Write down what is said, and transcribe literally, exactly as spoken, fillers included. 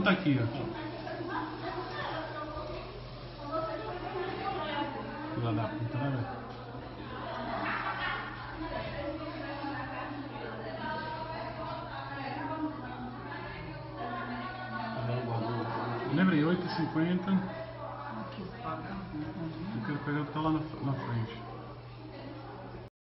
tá aqui, ó. Filha da puta, né, velho? Lembrei, oito e cinquenta. Eu quero pegar o que tá lá na, na frente.